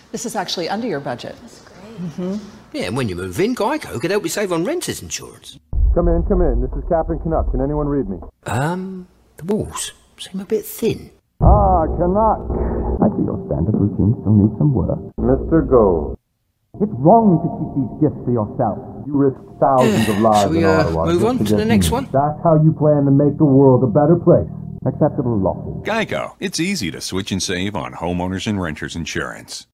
This is actually under your budget. That's great. Yeah, and when you move in, Geico could help you save on renter's insurance. Come in, come in. This is Captain Canuck. Can anyone read me? The walls seem a bit thin. Ah, Canuck. I see your standard routine still needs some work. Mr. Gold. It's wrong to keep these gifts for yourself. You risked thousands of lives Shall we in Ottawa. move on to the next one? That's how you plan to make the world a better place. Acceptable losses. Geico. It's easy to switch and save on homeowners and renters insurance.